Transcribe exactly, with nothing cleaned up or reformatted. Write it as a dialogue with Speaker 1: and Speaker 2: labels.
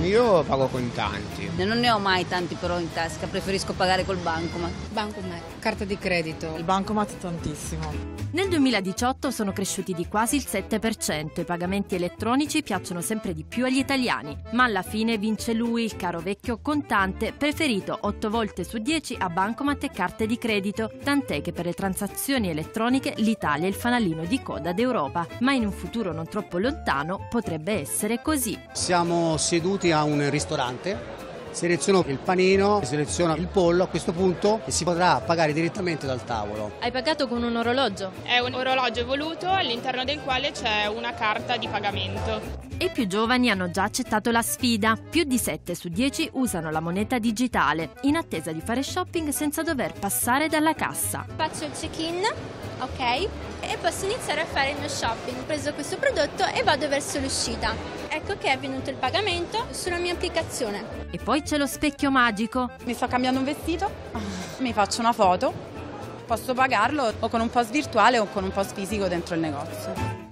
Speaker 1: Io pago contanti.
Speaker 2: Non ne ho mai tanti però in tasca, preferisco pagare col bancomat.
Speaker 3: Bancomat, carta di credito.
Speaker 4: Il bancomat tantissimo.
Speaker 5: Nel duemiladiciotto sono cresciuti di quasi il sette per cento, i pagamenti elettronici piacciono sempre di più agli italiani, ma alla fine vince lui, il caro vecchio contante, preferito otto volte su dieci a bancomat e carte di credito, tant'è che per le transazioni elettroniche l'Italia è il fanalino di coda d'Europa, ma in un futuro non troppo lontano potrebbe essere così.
Speaker 6: Siamo seduti a un ristorante. Seleziono il panino, seleziono il pollo a questo punto e si potrà pagare direttamente dal tavolo.
Speaker 5: Hai pagato con un orologio?
Speaker 7: È un orologio evoluto all'interno del quale c'è una carta di pagamento.
Speaker 5: E i più giovani hanno già accettato la sfida. Più di sette su dieci usano la moneta digitale, in attesa di fare shopping senza dover passare dalla cassa.
Speaker 8: Faccio il check-in, ok, e posso iniziare a fare il mio shopping. Ho preso questo prodotto e vado verso l'uscita. Ecco che è avvenuto il pagamento sulla mia applicazione.
Speaker 5: E poi c'è lo specchio magico.
Speaker 4: Mi sto cambiando un vestito, mi faccio una foto, posso pagarlo o con un post virtuale o con un post fisico dentro il negozio.